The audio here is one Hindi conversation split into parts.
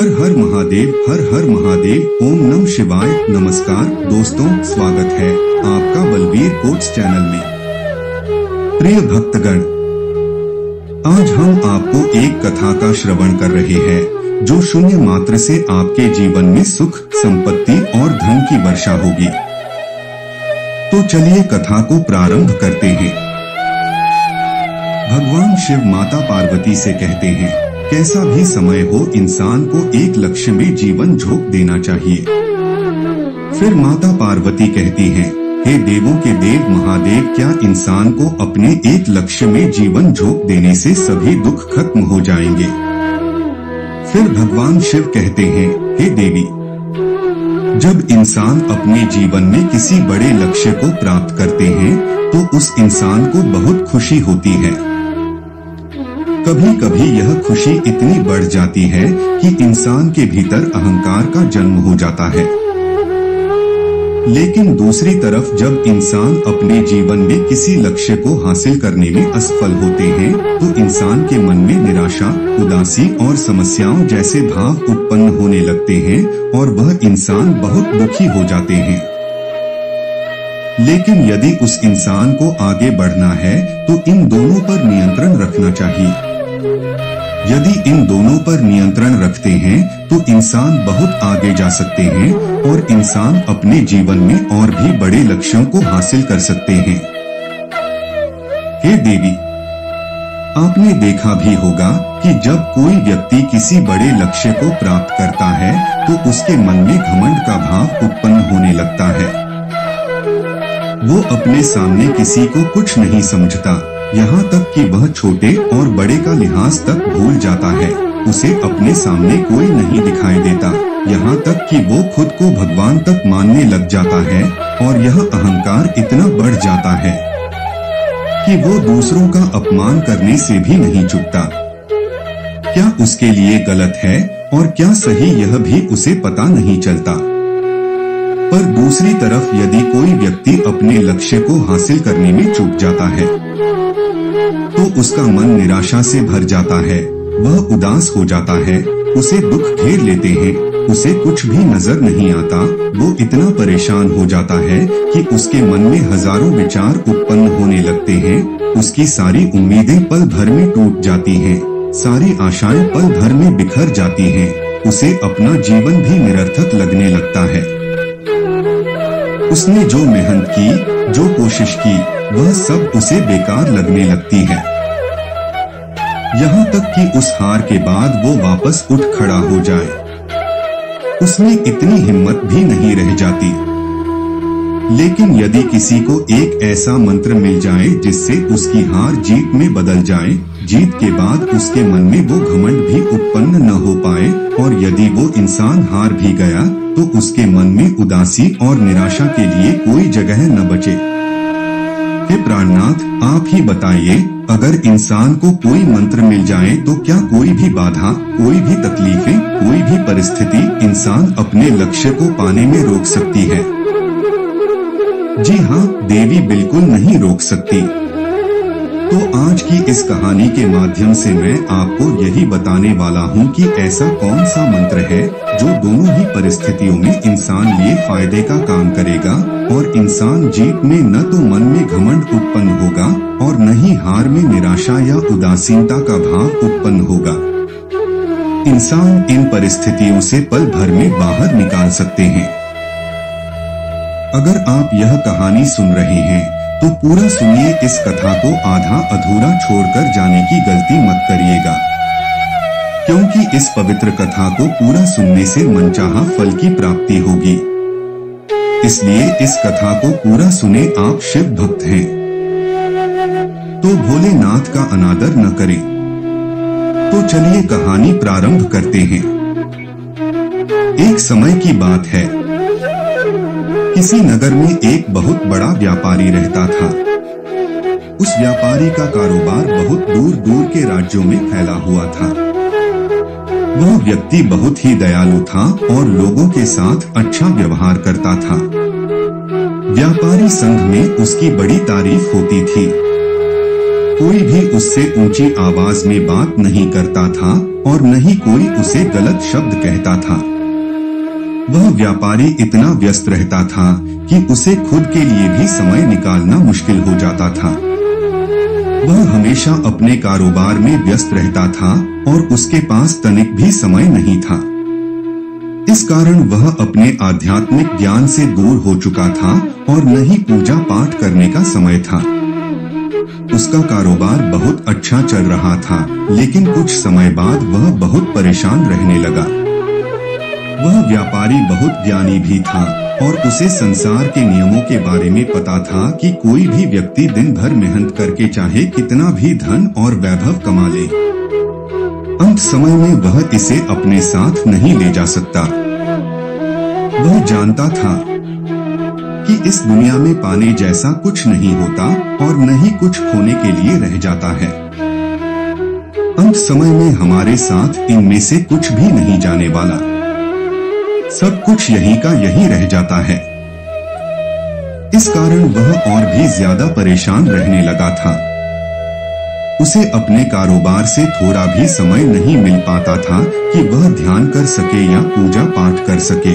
हर हर महादेव, हर हर महादेव। ओम नमः शिवाय। नमस्कार दोस्तों, स्वागत है आपका बलबीर कोट्स चैनल में। प्रिय भक्तगण, आज हम आपको एक कथा का श्रवण कर रहे हैं जो शून्य मात्र से आपके जीवन में सुख, संपत्ति और धन की वर्षा होगी। तो चलिए कथा को प्रारंभ करते हैं। भगवान शिव माता पार्वती से कहते हैं, कैसा भी समय हो, इंसान को एक लक्ष्य में जीवन झोंक देना चाहिए। फिर माता पार्वती कहती हैं, हे देवों के देव महादेव, क्या इंसान को अपने एक लक्ष्य में जीवन झोंक देने से सभी दुख खत्म हो जाएंगे? फिर भगवान शिव कहते हैं, हे देवी, जब इंसान अपने जीवन में किसी बड़े लक्ष्य को प्राप्त करते हैं तो उस इंसान को बहुत खुशी होती है। कभी कभी यह खुशी इतनी बढ़ जाती है कि इंसान के भीतर अहंकार का जन्म हो जाता है। लेकिन दूसरी तरफ जब इंसान अपने जीवन में किसी लक्ष्य को हासिल करने में असफल होते हैं तो इंसान के मन में निराशा, उदासी और समस्याओं जैसे भाव उत्पन्न होने लगते हैं और वह इंसान बहुत दुखी हो जाते हैं। लेकिन यदि उस इंसान को आगे बढ़ना है तो इन दोनों पर नियंत्रण रखना चाहिए। यदि इन दोनों पर नियंत्रण रखते हैं तो इंसान बहुत आगे जा सकते हैं और इंसान अपने जीवन में और भी बड़े लक्ष्यों को हासिल कर सकते हैं। हे देवी, आपने देखा भी होगा कि जब कोई व्यक्ति किसी बड़े लक्ष्य को प्राप्त करता है तो उसके मन में घमंड का भाव उत्पन्न होने लगता है। वो अपने सामने किसी को कुछ नहीं समझता, यहाँ तक कि वह छोटे और बड़े का लिहाज तक भूल जाता है। उसे अपने सामने कोई नहीं दिखाई देता, यहाँ तक कि वो खुद को भगवान तक मानने लग जाता है और यह अहंकार इतना बढ़ जाता है कि वो दूसरों का अपमान करने से भी नहीं चूकता। क्या उसके लिए गलत है और क्या सही, यह भी उसे पता नहीं चलता। पर दूसरी तरफ यदि कोई व्यक्ति अपने लक्ष्य को हासिल करने में चूक जाता है तो उसका मन निराशा से भर जाता है, वह उदास हो जाता है, उसे दुख घेर लेते हैं, उसे कुछ भी नजर नहीं आता। वो इतना परेशान हो जाता है कि उसके मन में हजारों विचार उत्पन्न होने लगते हैं। उसकी सारी उम्मीदें पल भर में टूट जाती हैं, सारी आशाएं पल भर में बिखर जाती हैं। उसे अपना जीवन भी निरर्थक लगने लगता है। उसने जो मेहनत की, जो कोशिश की, वह सब उसे बेकार लगने लगती है। यहाँ तक कि उस हार के बाद वो वापस उठ खड़ा हो जाए, उसमें इतनी हिम्मत भी नहीं रह जाती। लेकिन यदि किसी को एक ऐसा मंत्र मिल जाए जिससे उसकी हार जीत में बदल जाए, जीत के बाद उसके मन में वो घमंड भी उत्पन्न न हो पाए और यदि वो इंसान हार भी गया तो उसके मन में उदासी और निराशा के लिए कोई जगह न बचे। हे प्राणनाथ, आप ही बताइए, अगर इंसान को कोई मंत्र मिल जाए तो क्या कोई भी बाधा, कोई भी तकलीफें, कोई भी परिस्थिति इंसान अपने लक्ष्य को पाने में रोक सकती है? जी हाँ, देवी बिल्कुल नहीं रोक सकती। तो आज की इस कहानी के माध्यम से मैं आपको यही बताने वाला हूँ कि ऐसा कौन सा मंत्र है जो दोनों ही परिस्थितियों में इंसान लिए फायदे का काम करेगा और इंसान जीत में न तो मन में घमंड उत्पन्न होगा और न ही हार में निराशा या उदासीनता का भाव उत्पन्न होगा। इंसान इन परिस्थितियों से पल भर में बाहर निकाल सकते हैं। अगर आप यह कहानी सुन रहे हैं तो पूरा सुनिए, इस कथा को आधा अधूरा छोड़कर जाने की गलती मत करिएगा, क्योंकि इस पवित्र कथा को पूरा सुनने से मनचाहा फल की प्राप्ति होगी। इसलिए इस कथा को पूरा सुने। आप शिव भक्त हैं तो भोलेनाथ का अनादर न करें। तो चलिए कहानी प्रारंभ करते हैं। एक समय की बात है, किसी नगर में एक बहुत बड़ा व्यापारी रहता था। उस व्यापारी का कारोबार बहुत दूर दूर के राज्यों में फैला हुआ था। वह व्यक्ति बहुत ही दयालु था और लोगों के साथ अच्छा व्यवहार करता था। व्यापारी संघ में उसकी बड़ी तारीफ होती थी। कोई भी उससे ऊंची आवाज में बात नहीं करता था और न ही कोई उसे गलत शब्द कहता था। वह व्यापारी इतना व्यस्त रहता था कि उसे खुद के लिए भी समय निकालना मुश्किल हो जाता था। वह हमेशा अपने कारोबार में व्यस्त रहता था और उसके पास तनिक भी समय नहीं था। इस कारण वह अपने आध्यात्मिक ज्ञान से दूर हो चुका था और न ही पूजा पाठ करने का समय था। उसका कारोबार बहुत अच्छा चल रहा था, लेकिन कुछ समय बाद वह बहुत परेशान रहने लगा। वह व्यापारी बहुत ज्ञानी भी था और उसे संसार के नियमों के बारे में पता था कि कोई भी व्यक्ति दिन भर मेहनत करके चाहे कितना भी धन और वैभव कमा ले, अंत समय में वह इसे अपने साथ नहीं ले जा सकता। वह जानता था कि इस दुनिया में पाने जैसा कुछ नहीं होता और न ही कुछ खोने के लिए रह जाता है। अंत समय में हमारे साथ इनमें से कुछ भी नहीं जाने वाला, सब कुछ यहीं का यहीं रह जाता है। इस कारण वह और भी ज्यादा परेशान रहने लगा था। उसे अपने कारोबार से थोड़ा भी समय नहीं मिल पाता था कि वह ध्यान कर सके या पूजा पाठ कर सके।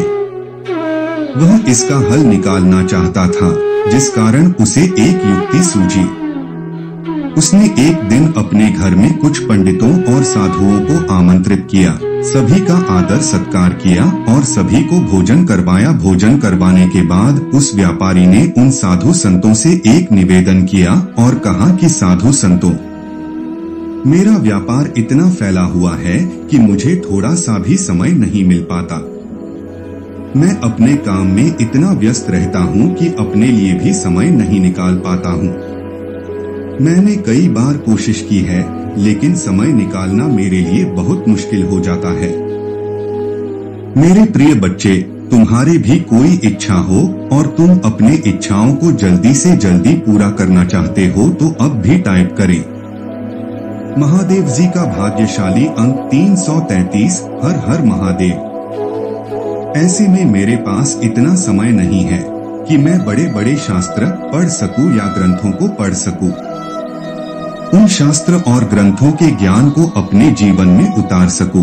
वह इसका हल निकालना चाहता था, जिस कारण उसे एक युक्ति सूझी। उसने एक दिन अपने घर में कुछ पंडितों और साधुओं को आमंत्रित किया, सभी का आदर सत्कार किया और सभी को भोजन करवाया। भोजन करवाने के बाद उस व्यापारी ने उन साधु संतों से एक निवेदन किया और कहा कि साधु संतों, मेरा व्यापार इतना फैला हुआ है कि मुझे थोड़ा सा भी समय नहीं मिल पाता। मैं अपने काम में इतना व्यस्त रहता हूँ कि अपने लिए भी समय नहीं निकाल पाता हूँ। मैंने कई बार कोशिश की है, लेकिन समय निकालना मेरे लिए बहुत मुश्किल हो जाता है। मेरे प्रिय बच्चे, तुम्हारे भी कोई इच्छा हो और तुम अपने इच्छाओं को जल्दी से जल्दी पूरा करना चाहते हो तो अब भी टाइप करें महादेव जी का भाग्यशाली अंक 333 हर हर महादेव। ऐसे में मेरे पास इतना समय नहीं है कि मैं बड़े बड़े शास्त्र पढ़ सकूं या ग्रंथों को पढ़ सकूं। उन शास्त्र और ग्रंथों के ज्ञान को अपने जीवन में उतार सकूं।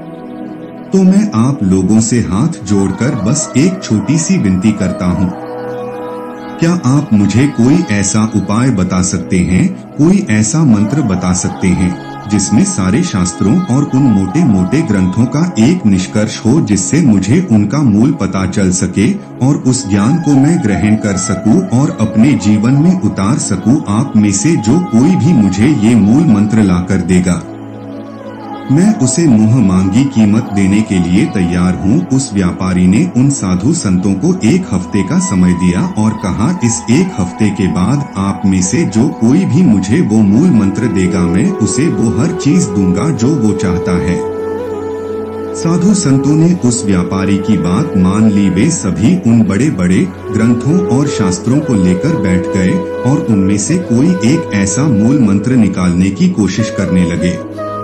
तो मैं आप लोगों से हाथ जोड़कर बस एक छोटी सी विनती करता हूं। क्या आप मुझे कोई ऐसा उपाय बता सकते हैं, कोई ऐसा मंत्र बता सकते हैं जिसमें सारे शास्त्रों और उन मोटे मोटे ग्रंथों का एक निष्कर्ष हो, जिससे मुझे उनका मूल पता चल सके और उस ज्ञान को मैं ग्रहण कर सकूं और अपने जीवन में उतार सकूं। आप में से जो कोई भी मुझे ये मूल मंत्र लाकर देगा, मैं उसे मुंह मांगी कीमत देने के लिए तैयार हूँ। उस व्यापारी ने उन साधु संतों को 1 हफ्ते का समय दिया और कहा, इस 1 हफ्ते के बाद आप में से जो कोई भी मुझे वो मूल मंत्र देगा, मैं उसे वो हर चीज दूंगा जो वो चाहता है। साधु संतों ने उस व्यापारी की बात मान ली। वे सभी उन बड़े बड़े ग्रंथों और शास्त्रों को लेकर बैठ गए और उनमें से कोई एक ऐसा मूल मंत्र निकालने की कोशिश करने लगे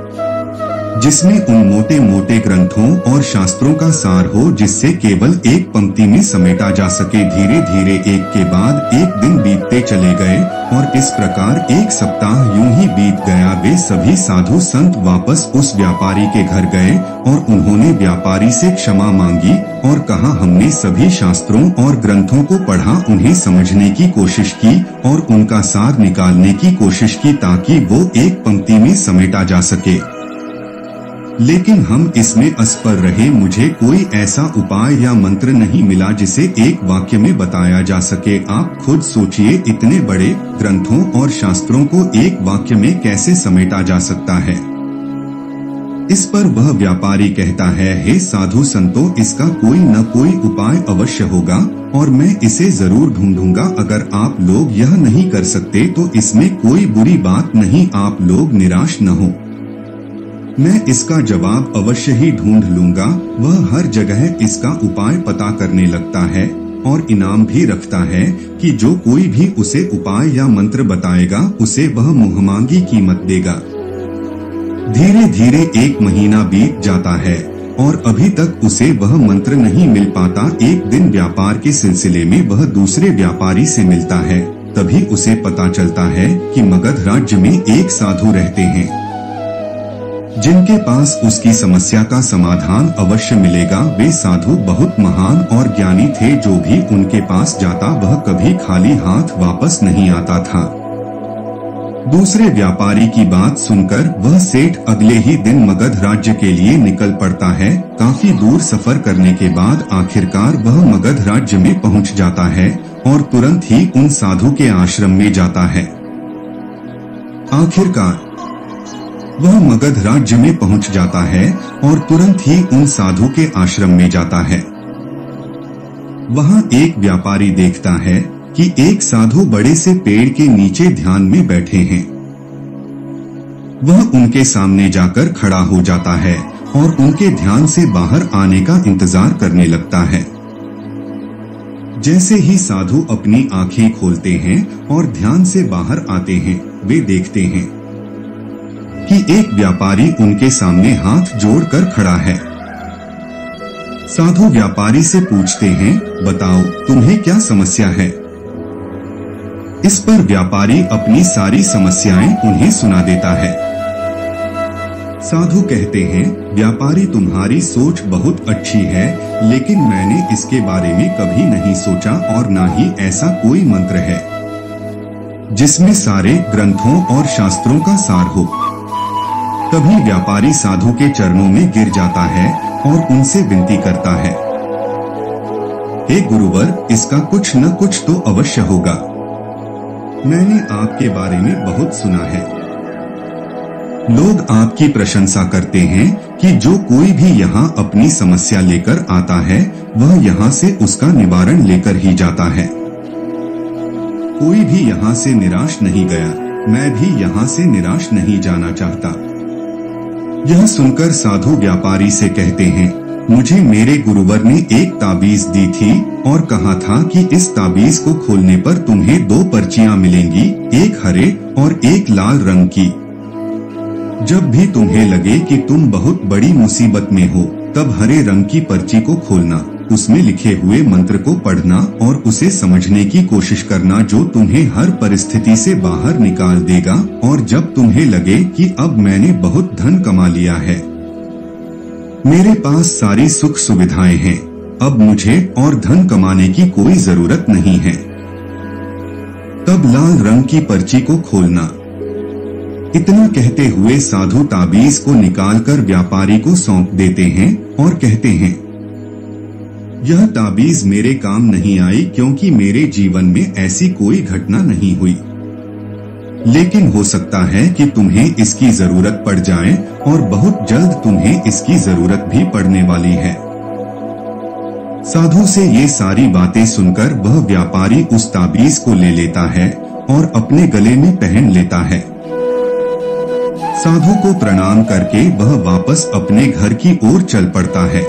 जिसमें उन मोटे मोटे ग्रंथों और शास्त्रों का सार हो, जिससे केवल एक पंक्ति में समेटा जा सके। धीरे धीरे एक के बाद एक दिन बीतते चले गए और इस प्रकार 1 सप्ताह यूं ही बीत गया। वे सभी साधु संत वापस उस व्यापारी के घर गए और उन्होंने व्यापारी से क्षमा मांगी और कहा, हमने सभी शास्त्रों और ग्रंथों को पढ़ा, उन्हें समझने की कोशिश की और उनका सार निकालने की कोशिश की ताकि वो एक पंक्ति में समेटा जा सके, लेकिन हम इसमें असफल रहे। मुझे कोई ऐसा उपाय या मंत्र नहीं मिला जिसे एक वाक्य में बताया जा सके। आप खुद सोचिए, इतने बड़े ग्रंथों और शास्त्रों को एक वाक्य में कैसे समेटा जा सकता है। इस पर वह व्यापारी कहता है, हे साधु संतों, इसका कोई न कोई उपाय अवश्य होगा और मैं इसे जरूर ढूंढूंगा। अगर आप लोग यह नहीं कर सकते तो इसमें कोई बुरी बात नहीं, आप लोग निराश न हो। मैं इसका जवाब अवश्य ही ढूंढ लूंगा। वह हर जगह इसका उपाय पता करने लगता है और इनाम भी रखता है कि जो कोई भी उसे उपाय या मंत्र बताएगा उसे वह मुंहमांगी कीमत देगा। धीरे धीरे 1 महीना बीत जाता है और अभी तक उसे वह मंत्र नहीं मिल पाता। एक दिन व्यापार के सिलसिले में वह दूसरे व्यापारी से मिलता है। तभी उसे पता चलता है कि मगध राज्य में एक साधु रहते हैं जिनके पास उसकी समस्या का समाधान अवश्य मिलेगा। वे साधु बहुत महान और ज्ञानी थे। जो भी उनके पास जाता वह कभी खाली हाथ वापस नहीं आता था। दूसरे व्यापारी की बात सुनकर वह सेठ अगले ही दिन मगध राज्य के लिए निकल पड़ता है। काफी दूर सफर करने के बाद आखिरकार वह मगध राज्य में पहुंच जाता है और तुरंत ही उन साधु के आश्रम में जाता है। आखिरकार वह मगध राज्य में पहुंच जाता है और तुरंत ही उन साधु के आश्रम में जाता है। वहां एक व्यापारी देखता है कि एक साधु बड़े से पेड़ के नीचे ध्यान में बैठे हैं। वह उनके सामने जाकर खड़ा हो जाता है और उनके ध्यान से बाहर आने का इंतजार करने लगता है। जैसे ही साधु अपनी आंखें खोलते हैं और ध्यान से बाहर आते हैं, वे देखते हैं कि एक व्यापारी उनके सामने हाथ जोड़कर खड़ा है। साधु व्यापारी से पूछते हैं, बताओ तुम्हें क्या समस्या है? इस पर व्यापारी अपनी सारी समस्याएं उन्हें सुना देता है। साधु कहते हैं, व्यापारी तुम्हारी सोच बहुत अच्छी है, लेकिन मैंने इसके बारे में कभी नहीं सोचा और ना ही ऐसा कोई मंत्र है जिसमें सारे ग्रंथों और शास्त्रों का सार हो। तभी व्यापारी साधु के चरणों में गिर जाता है और उनसे विनती करता है, हे गुरुवर, इसका कुछ न कुछ तो अवश्य होगा। मैंने आपके बारे में बहुत सुना है। लोग आपकी प्रशंसा करते हैं कि जो कोई भी यहाँ अपनी समस्या लेकर आता है वह यहाँ से उसका निवारण लेकर ही जाता है। कोई भी यहाँ से निराश नहीं गया। मैं भी यहाँ से निराश नहीं जाना चाहता। यह सुनकर साधु व्यापारी से कहते हैं, मुझे मेरे गुरुवर ने एक ताबीज दी थी और कहा था कि इस ताबीज को खोलने पर तुम्हें 2 पर्चियां मिलेंगी, एक हरे और एक लाल रंग की। जब भी तुम्हें लगे कि तुम बहुत बड़ी मुसीबत में हो, तब हरे रंग की पर्ची को खोलना, उसमें लिखे हुए मंत्र को पढ़ना और उसे समझने की कोशिश करना, जो तुम्हें हर परिस्थिति से बाहर निकाल देगा। और जब तुम्हें लगे कि अब मैंने बहुत धन कमा लिया है, मेरे पास सारी सुख सुविधाएं हैं, अब मुझे और धन कमाने की कोई जरूरत नहीं है, तब लाल रंग की पर्ची को खोलना। इतना कहते हुए साधु ताबीज को निकालकर व्यापारी को सौंप देते हैं और कहते हैं, यह ताबीज मेरे काम नहीं आई क्योंकि मेरे जीवन में ऐसी कोई घटना नहीं हुई, लेकिन हो सकता है कि तुम्हें इसकी जरूरत पड़ जाए और बहुत जल्द तुम्हें इसकी जरूरत भी पड़ने वाली है। साधु से ये सारी बातें सुनकर वह व्यापारी उस ताबीज को ले लेता है और अपने गले में पहन लेता है। साधु को प्रणाम करके वह वापस अपने घर की ओर चल पड़ता है।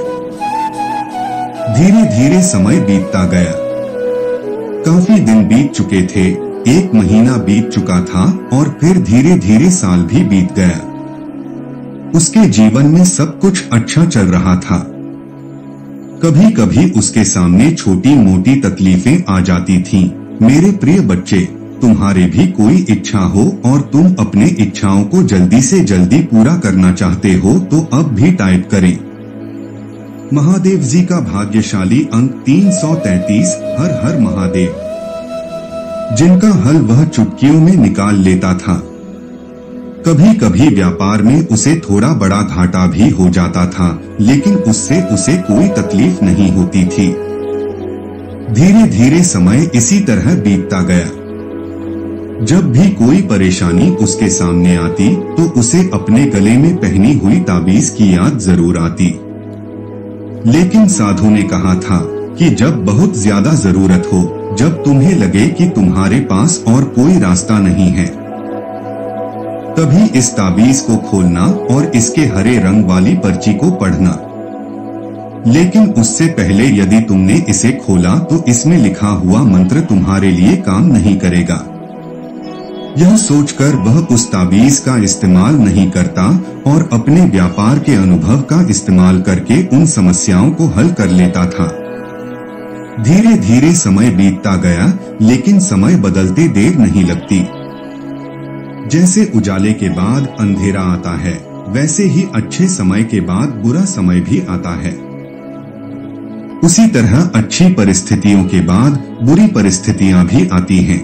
धीरे धीरे समय बीतता गया। काफी दिन बीत चुके थे, 1 महीना बीत चुका था और फिर धीरे धीरे साल भी बीत गया। उसके जीवन में सब कुछ अच्छा चल रहा था। कभी कभी उसके सामने छोटी मोटी तकलीफें आ जाती थीं। मेरे प्रिय बच्चे, तुम्हारे भी कोई इच्छा हो और तुम अपने इच्छाओं को जल्दी से जल्दी पूरा करना चाहते हो तो अब भी टाइप करें। महादेव जी का भाग्यशाली अंक 333। हर हर महादेव। जिनका हल वह चुटकियों में निकाल लेता था। कभी कभी व्यापार में उसे थोड़ा बड़ा घाटा भी हो जाता था, लेकिन उससे उसे कोई तकलीफ नहीं होती थी। धीरे धीरे समय इसी तरह बीतता गया। जब भी कोई परेशानी उसके सामने आती तो उसे अपने गले में पहनी हुई ताबीज की याद जरूर आती। लेकिन साधु ने कहा था कि जब बहुत ज्यादा जरूरत हो, जब तुम्हें लगे कि तुम्हारे पास और कोई रास्ता नहीं है, तभी इस ताबीज को खोलना और इसके हरे रंग वाली पर्ची को पढ़ना। लेकिन उससे पहले यदि तुमने इसे खोला तो इसमें लिखा हुआ मंत्र तुम्हारे लिए काम नहीं करेगा। यह सोचकर वह उस ताबीज का इस्तेमाल नहीं करता और अपने व्यापार के अनुभव का इस्तेमाल करके उन समस्याओं को हल कर लेता था। धीरे धीरे समय बीतता गया, लेकिन समय बदलते देर नहीं लगती। जैसे उजाले के बाद अंधेरा आता है, वैसे ही अच्छे समय के बाद बुरा समय भी आता है। उसी तरह अच्छी परिस्थितियों के बाद बुरी परिस्थितियां भी आती हैं।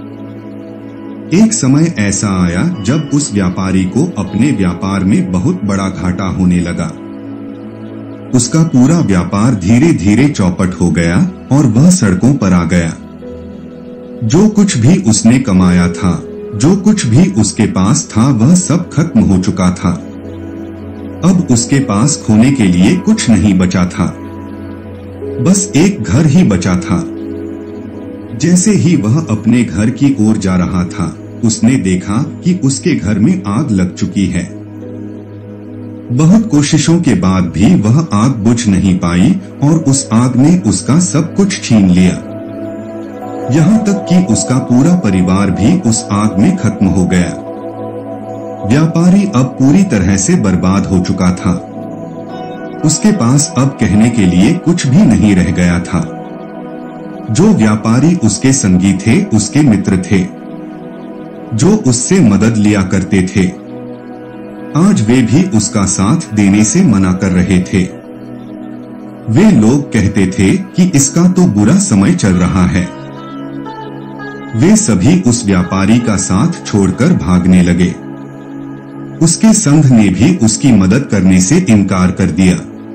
एक समय ऐसा आया जब उस व्यापारी को अपने व्यापार में बहुत बड़ा घाटा होने लगा। उसका पूरा व्यापार धीरे धीरे चौपट हो गया और वह सड़कों पर आ गया। जो कुछ भी उसने कमाया था, जो कुछ भी उसके पास था, वह सब खत्म हो चुका था। अब उसके पास खोने के लिए कुछ नहीं बचा था, बस एक घर ही बचा था। जैसे ही वह अपने घर की ओर जा रहा था, उसने देखा कि उसके घर में आग लग चुकी है। बहुत कोशिशों के बाद भी वह आग बुझ नहीं पाई और उस आग ने उसका सब कुछ छीन लिया। यहाँ तक कि उसका पूरा परिवार भी उस आग में खत्म हो गया। व्यापारी अब पूरी तरह से बर्बाद हो चुका था। उसके पास अब कहने के लिए कुछ भी नहीं रह गया था। जो व्यापारी उसके संगी थे, उसके मित्र थे, जो उससे मदद लिया करते थे, आज वे भी उसका साथ देने से मना कर रहे थे। वे लोग कहते थे कि इसका तो बुरा समय चल रहा है। वे सभी उस व्यापारी का साथ छोड़कर भागने लगे। उसके संघ ने भी उसकी मदद करने से इनकार कर दिया।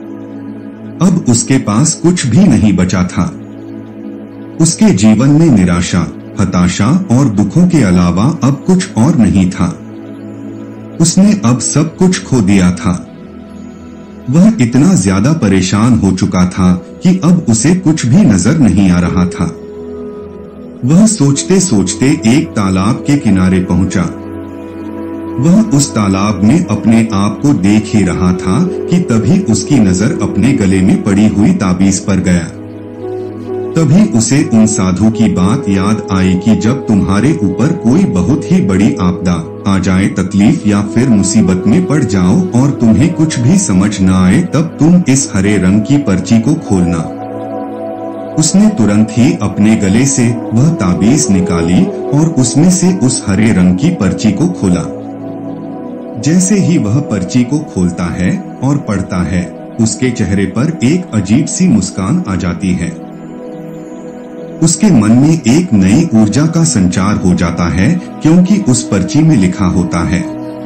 अब उसके पास कुछ भी नहीं बचा था। उसके जीवन में निराशा, हताशा और दुखों के अलावा अब कुछ और नहीं था। उसने अब सब कुछ खो दिया था। वह इतना ज्यादा परेशान हो चुका था कि अब उसे कुछ भी नजर नहीं आ रहा था। वह सोचते सोचते एक तालाब के किनारे पहुंचा। वह उस तालाब में अपने आप को देख ही रहा था कि तभी उसकी नजर अपने गले में पड़ी हुई ताबीज पर गया। तभी उसे उन साधु की बात याद आई कि जब तुम्हारे ऊपर कोई बहुत ही बड़ी आपदा आ जाए, तकलीफ या फिर मुसीबत में पड़ जाओ और तुम्हें कुछ भी समझ न आए, तब तुम इस हरे रंग की पर्ची को खोलना। उसने तुरंत ही अपने गले से वह ताबीज निकाली और उसमें से उस हरे रंग की पर्ची को खोला। जैसे ही वह पर्ची को खोलता है और पढ़ता है, उसके चेहरे पर एक अजीब सी मुस्कान आ जाती है। उसके मन में एक नई ऊर्जा का संचार हो जाता है, क्योंकि उस पर्ची में लिखा होता है,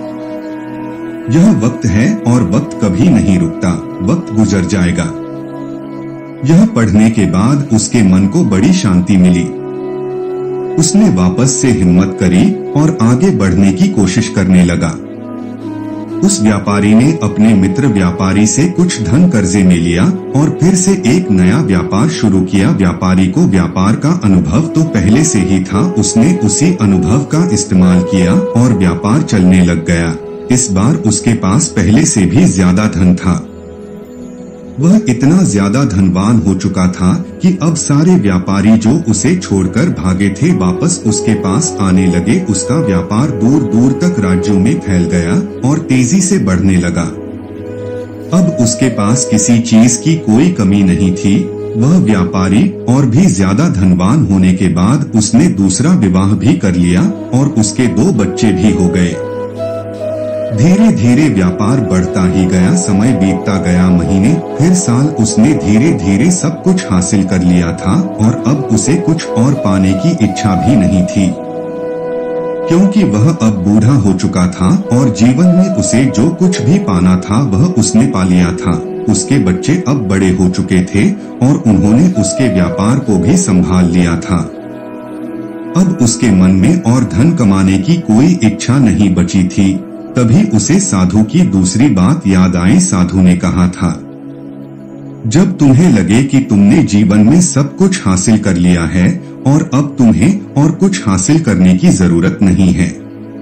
यह वक्त है और वक्त कभी नहीं रुकता, वक्त गुजर जाएगा। यह पढ़ने के बाद उसके मन को बड़ी शांति मिली। उसने वापस से हिम्मत करी और आगे बढ़ने की कोशिश करने लगा। उस व्यापारी ने अपने मित्र व्यापारी से कुछ धन कर्जे में लिया और फिर से एक नया व्यापार शुरू किया। व्यापारी को व्यापार का अनुभव तो पहले से ही था, उसने उसी अनुभव का इस्तेमाल किया और व्यापार चलने लग गया। इस बार उसके पास पहले से भी ज्यादा धन था। वह इतना ज्यादा धनवान हो चुका था कि अब सारे व्यापारी जो उसे छोड़कर भागे थे वापस उसके पास आने लगे। उसका व्यापार दूर दूर तक राज्यों में फैल गया और तेजी से बढ़ने लगा। अब उसके पास किसी चीज की कोई कमी नहीं थी। वह व्यापारी और भी ज्यादा धनवान होने के बाद उसने दूसरा विवाह भी कर लिया और उसके 2 बच्चे भी हो गए। धीरे धीरे व्यापार बढ़ता ही गया। समय बीतता गया, महीने फिर साल। उसने धीरे धीरे सब कुछ हासिल कर लिया था और अब उसे कुछ और पाने की इच्छा भी नहीं थी, क्योंकि वह अब बूढ़ा हो चुका था और जीवन में उसे जो कुछ भी पाना था वह उसने पा लिया था। उसके बच्चे अब बड़े हो चुके थे और उन्होंने उसके व्यापार को भी संभाल लिया था। अब उसके मन में और धन कमाने की कोई इच्छा नहीं बची थी। तभी उसे साधु की दूसरी बात याद आई। साधु ने कहा था, जब तुम्हें लगे कि तुमने जीवन में सब कुछ हासिल कर लिया है और अब तुम्हें और कुछ हासिल करने की जरूरत नहीं है,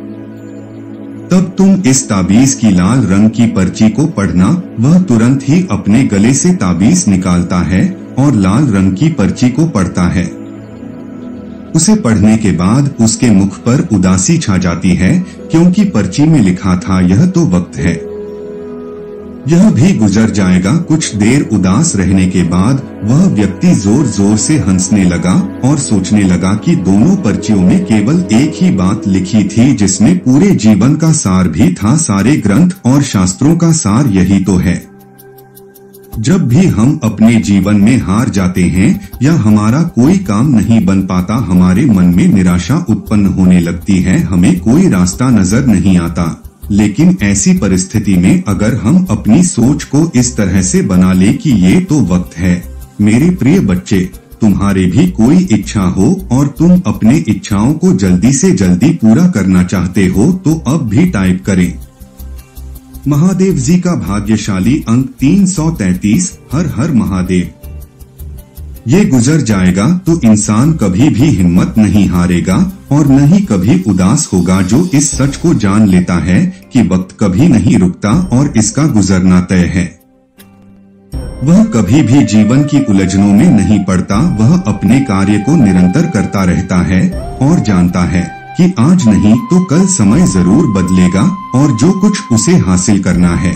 तब तुम इस ताबीज की लाल रंग की पर्ची को पढ़ना। वह तुरंत ही अपने गले से ताबीज निकालता है और लाल रंग की पर्ची को पढ़ता है। उसे पढ़ने के बाद उसके मुख पर उदासी छा जाती है, क्योंकि पर्ची में लिखा था, यह तो वक्त है। यह भी गुजर जाएगा। कुछ देर उदास रहने के बाद वह व्यक्ति जोर जोर से हंसने लगा और सोचने लगा कि दोनों पर्चियों में केवल एक ही बात लिखी थी, जिसमें पूरे जीवन का सार भी था। सारे ग्रंथ और शास्त्रों का सार यही तो है। जब भी हम अपने जीवन में हार जाते हैं या हमारा कोई काम नहीं बन पाता, हमारे मन में निराशा उत्पन्न होने लगती है, हमें कोई रास्ता नजर नहीं आता। लेकिन ऐसी परिस्थिति में अगर हम अपनी सोच को इस तरह से बना ले कि ये तो वक्त है, मेरे प्रिय बच्चे, तुम्हारे भी कोई इच्छा हो और तुम अपने इच्छाओं को जल्दी से जल्दी पूरा करना चाहते हो, तो अब भी टाइप करें महादेव जी का भाग्यशाली अंक 333। हर हर महादेव। ये गुजर जाएगा तो इंसान कभी भी हिम्मत नहीं हारेगा और न ही कभी उदास होगा, जो इस सच को जान लेता है कि वक्त कभी नहीं रुकता और इसका गुजरना तय है। वह कभी भी जीवन की उलझनों में नहीं पड़ता, वह अपने कार्य को निरंतर करता रहता है और जानता है कि आज नहीं तो कल समय जरूर बदलेगा और जो कुछ उसे हासिल करना है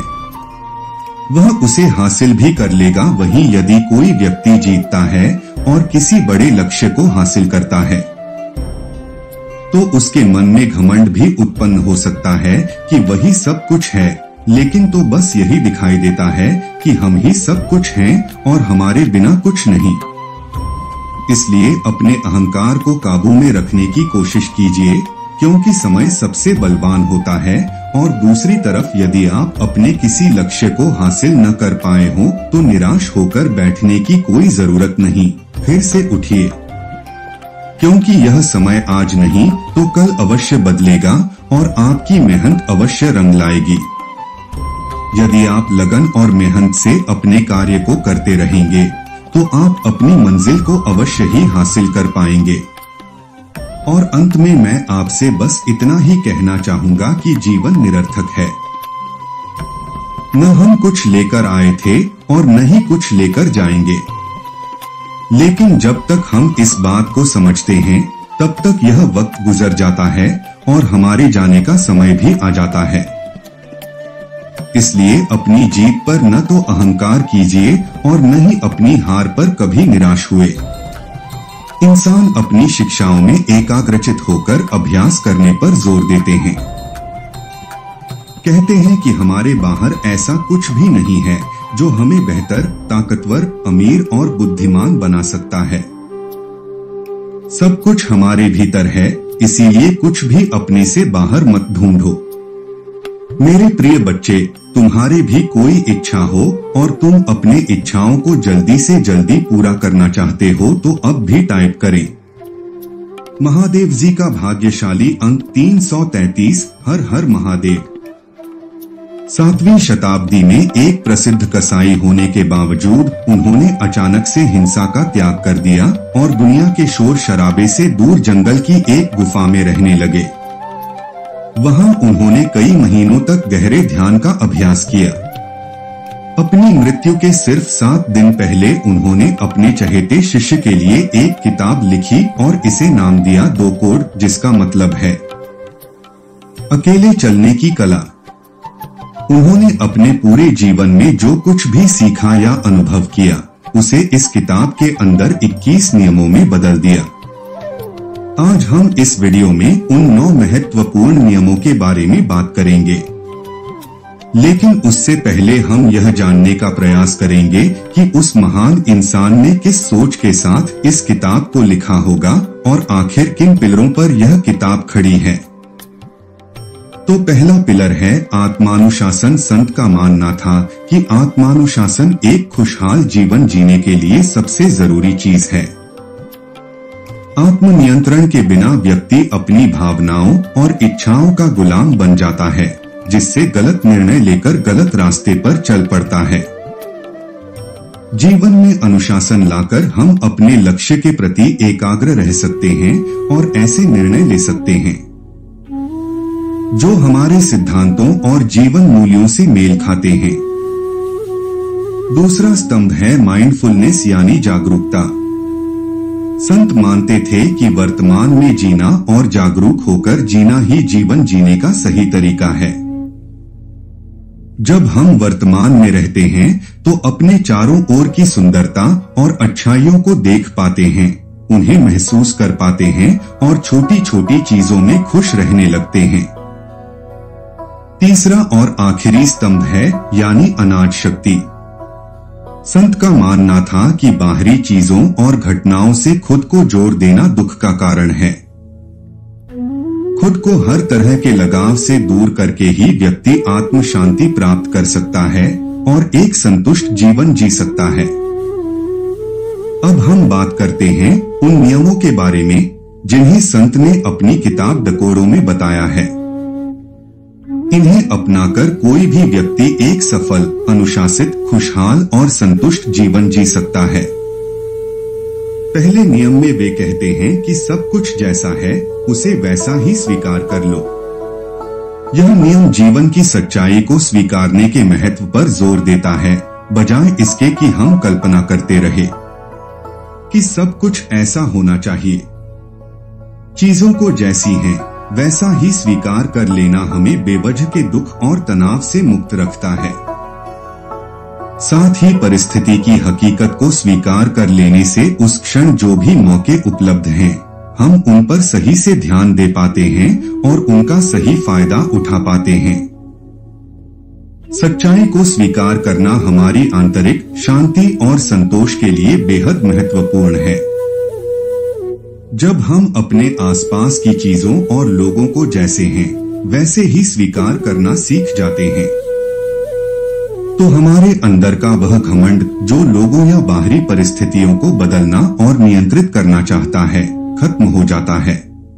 वह उसे हासिल भी कर लेगा। वहीं यदि कोई व्यक्ति जीतता है और किसी बड़े लक्ष्य को हासिल करता है तो उसके मन में घमंड भी उत्पन्न हो सकता है कि वही सब कुछ है, लेकिन तो बस यही दिखाई देता है कि हम ही सब कुछ हैं और हमारे बिना कुछ नहीं। इसलिए अपने अहंकार को काबू में रखने की कोशिश कीजिए, क्योंकि समय सबसे बलवान होता है। और दूसरी तरफ यदि आप अपने किसी लक्ष्य को हासिल न कर पाए हो तो निराश होकर बैठने की कोई जरूरत नहीं, फिर से उठिए, क्योंकि यह समय आज नहीं तो कल अवश्य बदलेगा और आपकी मेहनत अवश्य रंग लाएगी। यदि आप लगन और मेहनत से अपने कार्य को करते रहेंगे तो आप अपनी मंजिल को अवश्य ही हासिल कर पाएंगे। और अंत में मैं आपसे बस इतना ही कहना चाहूंगा कि जीवन निरर्थक है। न हम कुछ लेकर आए थे और न ही कुछ लेकर जाएंगे, लेकिन जब तक हम इस बात को समझते हैं तब तक यह वक्त गुजर जाता है और हमारे जाने का समय भी आ जाता है। इसलिए अपनी जीत पर न तो अहंकार कीजिए और न ही अपनी हार पर कभी निराश हुए। इंसान अपनी शिक्षाओं में एकाग्रचित होकर अभ्यास करने पर जोर देते हैं। कहते हैं कि हमारे बाहर ऐसा कुछ भी नहीं है जो हमें बेहतर, ताकतवर, अमीर और बुद्धिमान बना सकता है। सब कुछ हमारे भीतर है, इसीलिए कुछ भी अपने से बाहर मत ढूंढो। मेरे प्रिय बच्चे, तुम्हारे भी कोई इच्छा हो और तुम अपने इच्छाओं को जल्दी से जल्दी पूरा करना चाहते हो तो अब भी टाइप करें महादेव जी का भाग्यशाली अंक 333। हर हर महादेव। 7वीं शताब्दी में एक प्रसिद्ध कसाई होने के बावजूद उन्होंने अचानक से हिंसा का त्याग कर दिया और दुनिया के शोर शराबे से दूर जंगल की एक गुफा में रहने लगे। वहां उन्होंने कई महीनों तक गहरे ध्यान का अभ्यास किया। अपनी मृत्यु के सिर्फ 7 दिन पहले उन्होंने अपने चहेते शिष्य के लिए एक किताब लिखी और इसे नाम दिया 2 कोड, जिसका मतलब है अकेले चलने की कला। उन्होंने अपने पूरे जीवन में जो कुछ भी सीखा या अनुभव किया उसे इस किताब के अंदर 21 नियमों में बदल दिया। आज हम इस वीडियो में उन 9 महत्वपूर्ण नियमों के बारे में बात करेंगे, लेकिन उससे पहले हम यह जानने का प्रयास करेंगे कि उस महान इंसान ने किस सोच के साथ इस किताब को लिखा होगा और आखिर किन पिलरों पर यह किताब खड़ी है। तो पहला पिलर है आत्मानुशासन। संत का मानना था कि आत्मानुशासन एक खुशहाल जीवन जीने के लिए सबसे जरूरी चीज है। आत्मनियंत्रण के बिना व्यक्ति अपनी भावनाओं और इच्छाओं का गुलाम बन जाता है, जिससे गलत निर्णय लेकर गलत रास्ते पर चल पड़ता है। जीवन में अनुशासन लाकर हम अपने लक्ष्य के प्रति एकाग्र रह सकते हैं और ऐसे निर्णय ले सकते हैं जो हमारे सिद्धांतों और जीवन मूल्यों से मेल खाते हैं। दूसरा स्तंभ है माइंडफुलनेस यानी जागरूकता। संत मानते थे कि वर्तमान में जीना और जागरूक होकर जीना ही जीवन जीने का सही तरीका है। जब हम वर्तमान में रहते हैं तो अपने चारों ओर की सुंदरता और अच्छाइयों को देख पाते हैं, उन्हें महसूस कर पाते हैं और छोटी छोटी चीजों में खुश रहने लगते हैं। तीसरा और आखिरी स्तंभ है यानी अनाज शक्ति। संत का मानना था कि बाहरी चीजों और घटनाओं से खुद को जोड़ देना दुख का कारण है। खुद को हर तरह के लगाव से दूर करके ही व्यक्ति आत्म शांति प्राप्त कर सकता है और एक संतुष्ट जीवन जी सकता है। अब हम बात करते हैं उन नियमों के बारे में जिन्हें संत ने अपनी किताब डकोरों में बताया है। इन्हें अपनाकर कोई भी व्यक्ति एक सफल, अनुशासित, खुशहाल और संतुष्ट जीवन जी सकता है। पहले नियम में वे कहते हैं कि सब कुछ जैसा है उसे वैसा ही स्वीकार कर लो। यह नियम जीवन की सच्चाई को स्वीकारने के महत्व पर जोर देता है, बजाय इसके कि हम कल्पना करते रहे कि सब कुछ ऐसा होना चाहिए। चीजों को जैसी हैं वैसा ही स्वीकार कर लेना हमें बेवजह के दुख और तनाव से मुक्त रखता है। साथ ही परिस्थिति की हकीकत को स्वीकार कर लेने से उस क्षण जो भी मौके उपलब्ध हैं, हम उन पर सही से ध्यान दे पाते हैं और उनका सही फायदा उठा पाते हैं। सच्चाई को स्वीकार करना हमारी आंतरिक शांति और संतोष के लिए बेहद महत्वपूर्ण है। जब हम अपने आसपास की चीजों और लोगों को जैसे हैं वैसे ही स्वीकार करना सीख जाते हैं, तो हमारे अंदर का वह घमंड जो लोगों या बाहरी परिस्थितियों को बदलना और नियंत्रित करना चाहता है, खत्म हो जाता है।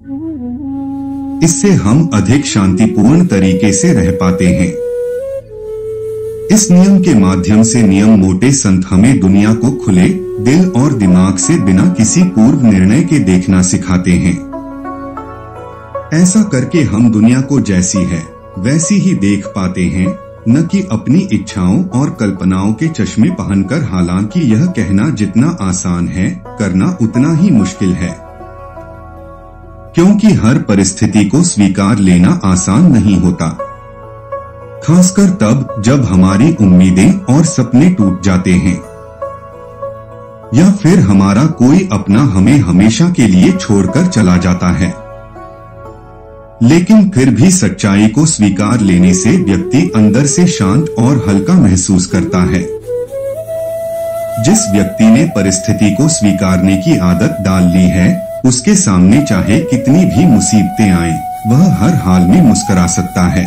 इससे हम अधिक शांतिपूर्ण तरीके से रह पाते हैं। इस नियम के माध्यम से नियम मोटे संत हमें दुनिया को खुले दिल और दिमाग से बिना किसी पूर्व निर्णय के देखना सिखाते हैं। ऐसा करके हम दुनिया को जैसी है वैसी ही देख पाते हैं, न कि अपनी इच्छाओं और कल्पनाओं के चश्मे पहनकर। हालांकि यह कहना जितना आसान है, करना उतना ही मुश्किल है, क्योंकि हर परिस्थिति को स्वीकार लेना आसान नहीं होता, खासकर तब जब हमारी उम्मीदें और सपने टूट जाते हैं या फिर हमारा कोई अपना हमें हमेशा के लिए छोड़कर चला जाता है। लेकिन फिर भी सच्चाई को स्वीकार लेने से व्यक्ति अंदर से शांत और हल्का महसूस करता है। जिस व्यक्ति ने परिस्थिति को स्वीकारने की आदत डाल ली है, उसके सामने चाहे कितनी भी मुसीबतें आएं, वह हर हाल में मुस्कुरा सकता है।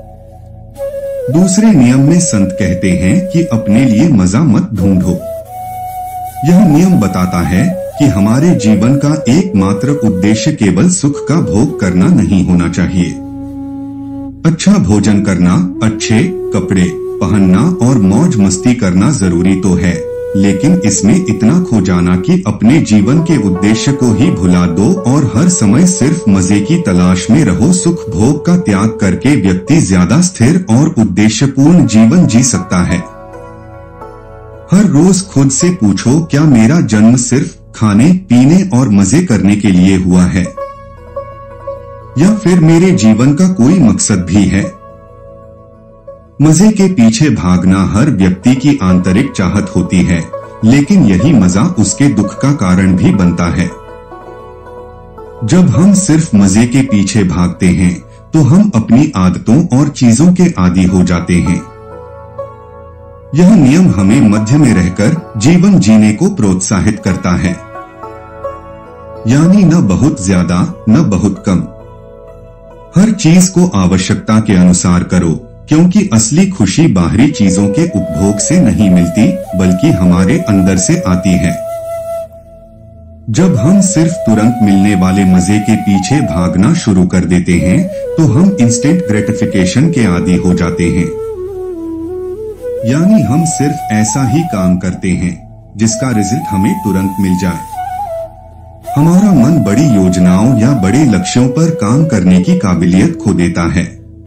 दूसरे नियम में संत कहते हैं कि अपने लिए मजा मत ढूंढो। यह नियम बताता है कि हमारे जीवन का एकमात्र उद्देश्य केवल सुख का भोग करना नहीं होना चाहिए। अच्छा भोजन करना, अच्छे कपड़े पहनना और मौज मस्ती करना जरूरी तो है, लेकिन इसमें इतना खो जाना कि अपने जीवन के उद्देश्य को ही भुला दो और हर समय सिर्फ मजे की तलाश में रहो। सुख भोग का त्याग करके व्यक्ति ज्यादा स्थिर और उद्देश्यपूर्ण जीवन जी सकता है। हर रोज खुद से पूछो, क्या मेरा जन्म सिर्फ खाने पीने और मजे करने के लिए हुआ है, या फिर मेरे जीवन का कोई मकसद भी है? मजे के पीछे भागना हर व्यक्ति की आंतरिक चाहत होती है, लेकिन यही मजा उसके दुख का कारण भी बनता है। जब हम सिर्फ मजे के पीछे भागते हैं तो हम अपनी आदतों और चीजों के आदी हो जाते हैं। यह नियम हमें मध्य में रहकर जीवन जीने को प्रोत्साहित करता है, यानी न बहुत ज्यादा न बहुत कम। हर चीज को आवश्यकता के अनुसार करो, क्योंकि असली खुशी बाहरी चीजों के उपभोग से नहीं मिलती, बल्कि हमारे अंदर से आती है। जब हम सिर्फ तुरंत मिलने वाले मजे के पीछे भागना शुरू कर देते हैं तो हम इंस्टेंट ग्रेटिफिकेशन के आदी हो जाते हैं, यानी हम सिर्फ ऐसा ही काम करते हैं जिसका रिजल्ट हमें तुरंत मिल जाए। हमारा मन बड़ी योजनाओं या बड़े लक्ष्यों पर काम करने की काबिलियत खो देता है।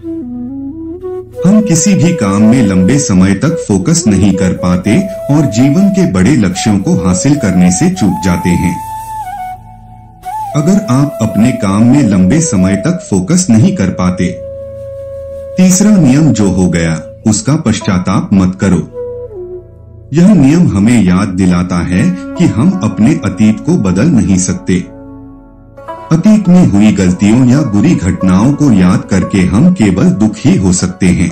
हम किसी भी काम में लंबे समय तक फोकस नहीं कर पाते और जीवन के बड़े लक्ष्यों को हासिल करने से चूक जाते हैं। अगर आप अपने काम में लंबे समय तक फोकस नहीं कर पाते, तीसरा नियम जो हो गया उसका पश्चाताप मत करो। यह नियम हमें याद दिलाता है कि हम अपने अतीत को बदल नहीं सकते। अतीत में हुई गलतियों या बुरी घटनाओं को याद करके हम केवल दुखी हो सकते हैं।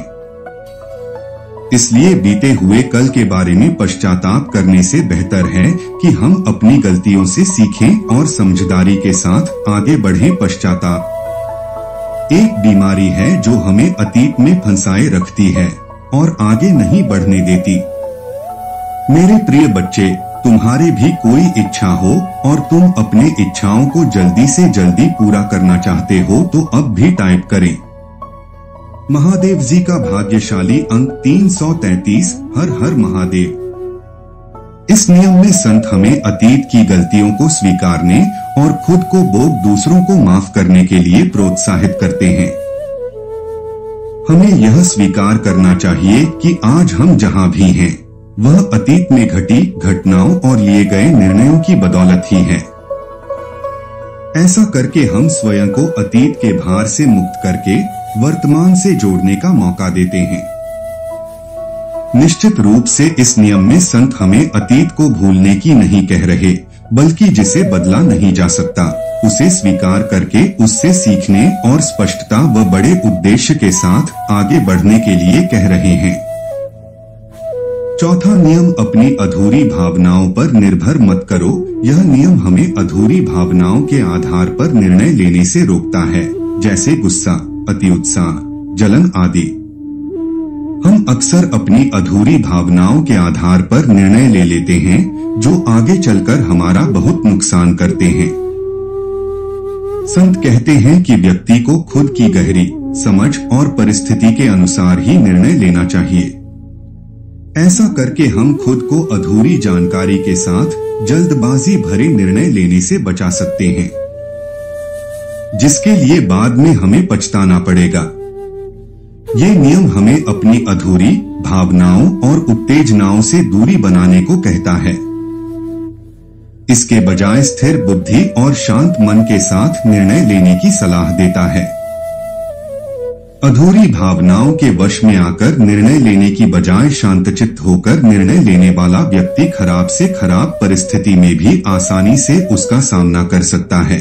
इसलिए बीते हुए कल के बारे में पश्चाताप करने से बेहतर है कि हम अपनी गलतियों से सीखें और समझदारी के साथ आगे बढ़ें। पश्चाताप एक बीमारी है जो हमें अतीत में फंसाए रखती है और आगे नहीं बढ़ने देती। मेरे प्रिय बच्चे, तुम्हारी भी कोई इच्छा हो और तुम अपने इच्छाओं को जल्दी से जल्दी पूरा करना चाहते हो तो अब भी टाइप करें महादेव जी का भाग्यशाली अंक 333 हर हर महादेव। इस नियम में संत हमें अतीत की गलतियों को स्वीकारने और खुद को दूसरों को माफ करने के लिए प्रोत्साहित करते हैं। हमें यह स्वीकार करना चाहिए कि आज हम जहां भी हैं वह अतीत में घटी घटनाओं और लिए गए निर्णयों की बदौलत ही है। ऐसा करके हम स्वयं को अतीत के भार से मुक्त करके वर्तमान से जोड़ने का मौका देते हैं। निश्चित रूप से इस नियम में संत हमें अतीत को भूलने की नहीं कह रहे, बल्कि जिसे बदला नहीं जा सकता उसे स्वीकार करके उससे सीखने और स्पष्टता व बड़े उद्देश्य के साथ आगे बढ़ने के लिए कह रहे हैं। चौथा नियम, अपनी अधूरी भावनाओं पर निर्भर मत करो। यह नियम हमें अधूरी भावनाओं के आधार पर निर्णय लेने से रोकता है, जैसे गुस्सा, अतिउत्साह, जलन आदि। हम अक्सर अपनी अधूरी भावनाओं के आधार पर निर्णय ले लेते हैं जो आगे चलकर हमारा बहुत नुकसान करते हैं। संत कहते हैं कि व्यक्ति को खुद की गहरी समझ और परिस्थिति के अनुसार ही निर्णय लेना चाहिए। ऐसा करके हम खुद को अधूरी जानकारी के साथ जल्दबाजी भरे निर्णय लेने से बचा सकते हैं, जिसके लिए बाद में हमें पछताना पड़ेगा। ये नियम हमें अपनी अधूरी भावनाओं और उत्तेजनाओं से दूरी बनाने को कहता है। इसके बजाय स्थिर बुद्धि और शांत मन के साथ निर्णय लेने की सलाह देता है। अधूरी भावनाओं के वश में आकर निर्णय लेने की बजाय शांतचित्त होकर निर्णय लेने वाला व्यक्ति खराब से खराब परिस्थिति में भी आसानी से उसका सामना कर सकता है।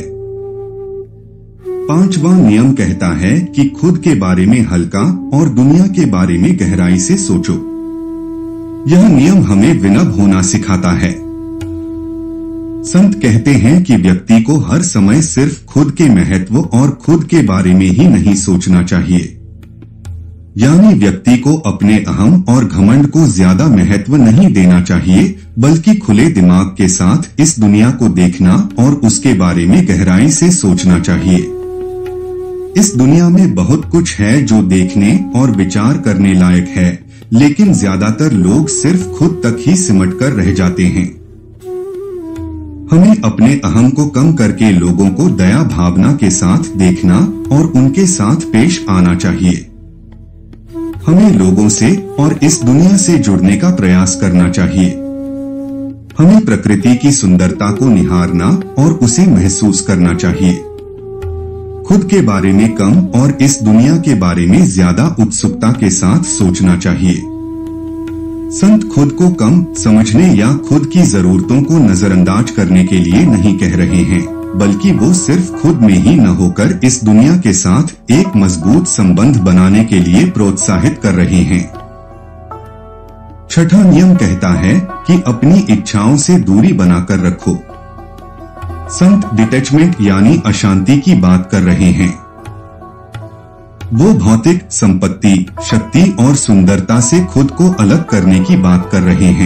पांचवां नियम कहता है कि खुद के बारे में हल्का और दुनिया के बारे में गहराई से सोचो। यह नियम हमें विनम्र होना सिखाता है। संत कहते हैं कि व्यक्ति को हर समय सिर्फ खुद के महत्व और खुद के बारे में ही नहीं सोचना चाहिए। यानी व्यक्ति को अपने अहम और घमंड को ज्यादा महत्व नहीं देना चाहिए, बल्कि खुले दिमाग के साथ इस दुनिया को देखना और उसके बारे में गहराई से सोचना चाहिए। इस दुनिया में बहुत कुछ है जो देखने और विचार करने लायक है, लेकिन ज्यादातर लोग सिर्फ खुद तक ही सिमट कर रह जाते हैं। हमें अपने अहम को कम करके लोगों को दया भावना के साथ देखना और उनके साथ पेश आना चाहिए। हमें लोगों से और इस दुनिया से जुड़ने का प्रयास करना चाहिए। हमें प्रकृति की सुंदरता को निहारना और उसे महसूस करना चाहिए। खुद के बारे में कम और इस दुनिया के बारे में ज्यादा उत्सुकता के साथ सोचना चाहिए। संत खुद को कम समझने या खुद की जरूरतों को नजरअंदाज करने के लिए नहीं कह रहे हैं, बल्कि वो सिर्फ खुद में ही न होकर इस दुनिया के साथ एक मजबूत संबंध बनाने के लिए प्रोत्साहित कर रहे हैं। छठा नियम कहता है कि अपनी इच्छाओं से दूरी बनाकर रखो। संत डिटैचमेंट यानी अशांति की बात कर रहे हैं। वो भौतिक संपत्ति, शक्ति और सुंदरता से खुद को अलग करने की बात कर रहे हैं।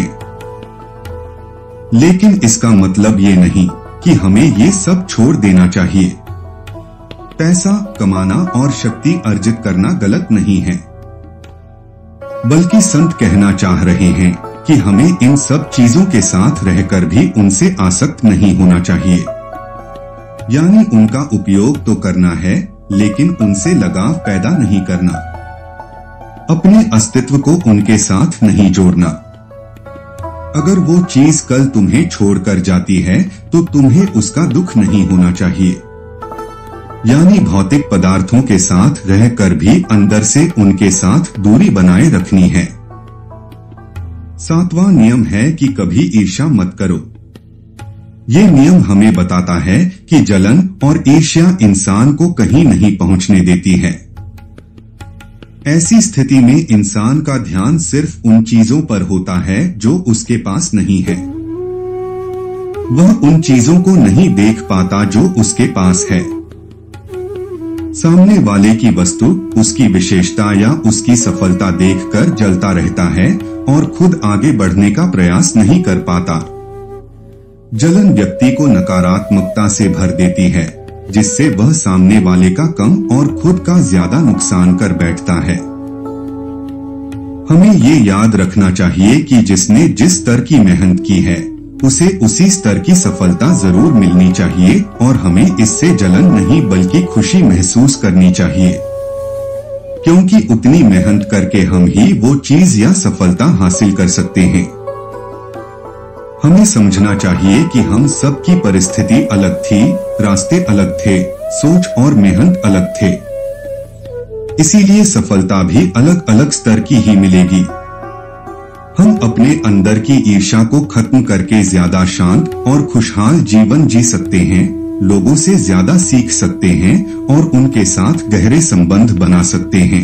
लेकिन इसका मतलब ये नहीं कि हमें ये सब छोड़ देना चाहिए। पैसा कमाना और शक्ति अर्जित करना गलत नहीं है, बल्कि संत कहना चाह रहे हैं कि हमें इन सब चीजों के साथ रहकर भी उनसे आसक्त नहीं होना चाहिए। यानी उनका उपयोग तो करना है, लेकिन उनसे लगाव पैदा नहीं करना, अपने अस्तित्व को उनके साथ नहीं जोड़ना। अगर वो चीज कल तुम्हें छोड़कर जाती है तो तुम्हें उसका दुख नहीं होना चाहिए। यानी भौतिक पदार्थों के साथ रहकर भी अंदर से उनके साथ दूरी बनाए रखनी है। 7वां नियम है कि कभी ईर्ष्या मत करो। ये नियम हमें बताता है कि जलन और ईर्ष्या इंसान को कहीं नहीं पहुंचने देती है। ऐसी स्थिति में इंसान का ध्यान सिर्फ उन चीजों पर होता है जो उसके पास नहीं है। वह उन चीजों को नहीं देख पाता जो उसके पास है। सामने वाले की वस्तु, उसकी विशेषता या उसकी सफलता देखकर जलता रहता है और खुद आगे बढ़ने का प्रयास नहीं कर पाता। जलन व्यक्ति को नकारात्मकता से भर देती है, जिससे वह सामने वाले का कम और खुद का ज्यादा नुकसान कर बैठता है। हमें ये याद रखना चाहिए कि जिसने जिस स्तर की मेहनत की है उसे उसी स्तर की सफलता जरूर मिलनी चाहिए और हमें इससे जलन नहीं बल्कि खुशी महसूस करनी चाहिए, क्योंकि उतनी मेहनत करके हम ही वो चीज या सफलता हासिल कर सकते हैं। हमें समझना चाहिए कि हम सबकी परिस्थिति अलग थी, रास्ते अलग थे, सोच और मेहनत अलग थे। इसीलिए सफलता भी अलग अलग स्तर की ही मिलेगी। हम अपने अंदर की ईर्ष्या को खत्म करके ज्यादा शांत और खुशहाल जीवन जी सकते हैं, लोगों से ज्यादा सीख सकते हैं और उनके साथ गहरे संबंध बना सकते हैं।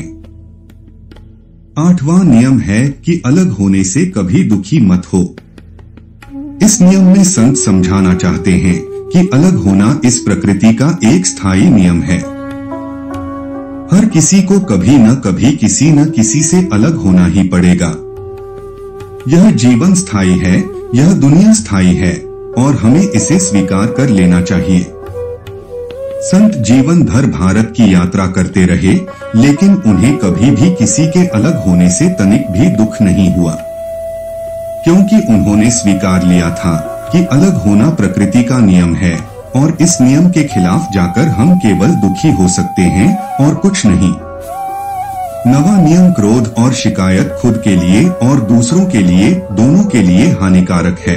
8वां नियम है कि अलग होने से कभी दुखी मत हो। इस नियम में संत समझाना चाहते हैं कि अलग होना इस प्रकृति का एक स्थायी नियम है। हर किसी को कभी न कभी किसी न किसी से अलग होना ही पड़ेगा। यह जीवन स्थायी है, यह दुनिया स्थायी है और हमें इसे स्वीकार कर लेना चाहिए। संत जीवन भर भारत की यात्रा करते रहे, लेकिन उन्हें कभी भी किसी के अलग होने से तनिक भी दुख नहीं हुआ, क्योंकि उन्होंने स्वीकार लिया था कि अलग होना प्रकृति का नियम है और इस नियम के खिलाफ जाकर हम केवल दुखी हो सकते हैं और कुछ नहीं। 9वां नियम क्रोध और शिकायत खुद के लिए और दूसरों के लिए, दोनों के लिए हानिकारक है।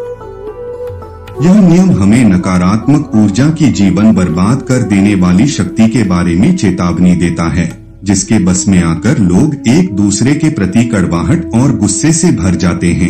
यह नियम हमें नकारात्मक ऊर्जा की जीवन बर्बाद कर देने वाली शक्ति के बारे में चेतावनी देता है, जिसके बस में आकर लोग एक दूसरे के प्रति कड़वाहट और गुस्से से भर जाते हैं।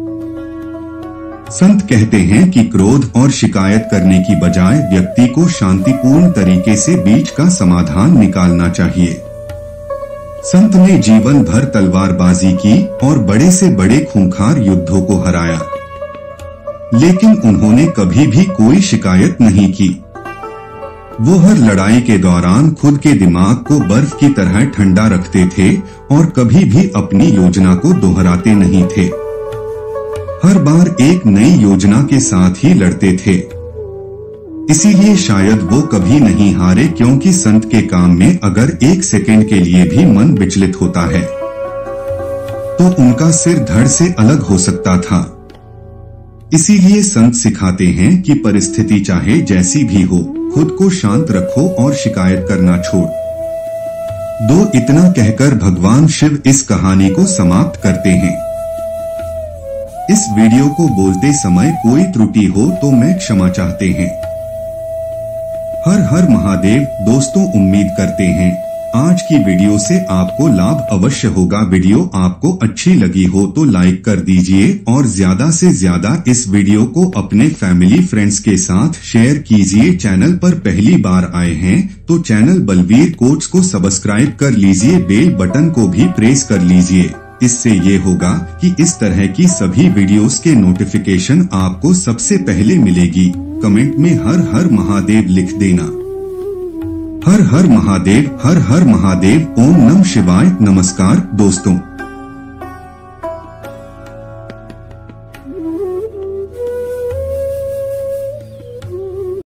संत कहते हैं कि क्रोध और शिकायत करने की बजाय व्यक्ति को शांतिपूर्ण तरीके से बीच का समाधान निकालना चाहिए। संत ने जीवन भर तलवारबाजी की और बड़े से बड़े खूंखार युद्धों को हराया, लेकिन उन्होंने कभी भी कोई शिकायत नहीं की। वो हर लड़ाई के दौरान खुद के दिमाग को बर्फ की तरह ठंडा रखते थे और कभी भी अपनी योजना को दोहराते नहीं थे। हर बार एक नई योजना के साथ ही लड़ते थे। इसीलिए शायद वो कभी नहीं हारे, क्योंकि संत के काम में अगर एक सेकंड के लिए भी मन विचलित होता है तो उनका सिर धड़ से अलग हो सकता था। इसीलिए संत सिखाते हैं कि परिस्थिति चाहे जैसी भी हो, खुद को शांत रखो और शिकायत करना छोड़ दो। इतना कहकर भगवान शिव इस कहानी को समाप्त करते हैं। इस वीडियो को बोलते समय कोई त्रुटि हो तो मैं क्षमा चाहते हैं। हर हर महादेव। दोस्तों, उम्मीद करते हैं आज की वीडियो से आपको लाभ अवश्य होगा। वीडियो आपको अच्छी लगी हो तो लाइक कर दीजिए और ज्यादा से ज्यादा इस वीडियो को अपने फैमिली फ्रेंड्स के साथ शेयर कीजिए। चैनल पर पहली बार आए हैं तो चैनल बलवीर कोट्स को सब्सक्राइब कर लीजिए, बेल बटन को भी प्रेस कर लीजिए। इससे ये होगा कि इस तरह की सभी वीडियोस के नोटिफिकेशन आपको सबसे पहले मिलेगी। कमेंट में हर हर महादेव लिख देना। हर हर महादेव, हर हर महादेव। ओम नमः शिवाय। नमस्कार दोस्तों।